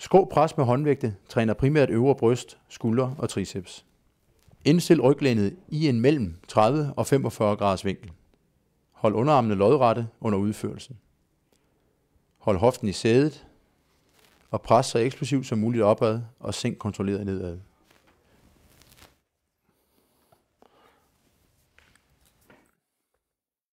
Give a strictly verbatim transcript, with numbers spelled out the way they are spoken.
Skrå pres med håndvægte træner primært øvre bryst, skulder og triceps. Indstil ryglænet i en mellem tredive og femogfyrre graders vinkel. Hold underarmene lodrette under udførelsen. Hold hoften i sædet og pres så eksplosivt som muligt opad og sænk kontrolleret nedad.